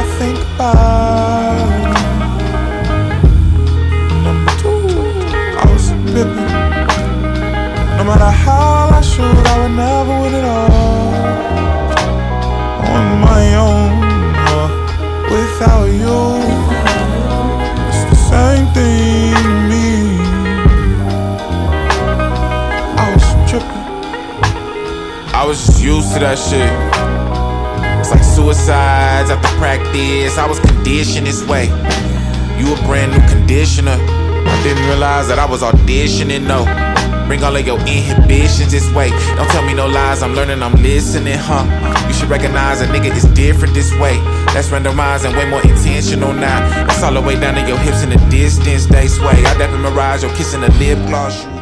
I think about you. Number two, I was tripping. No matter how I shoot, I would never win it all on my own or without you. It's the same thing to me. I was tripping. I was just used to that shit. It's like suicides after practice. I was conditioned this way. You a brand new conditioner. I didn't realize that I was auditioning, no. Bring all of your inhibitions this way. Don't tell me no lies, I'm learning, I'm listening, huh? You should recognize a nigga is different this way. That's randomized and way more intentional now. It's all the way down to your hips in the distance, they sway. I definitely mirage your kiss in the lip gloss.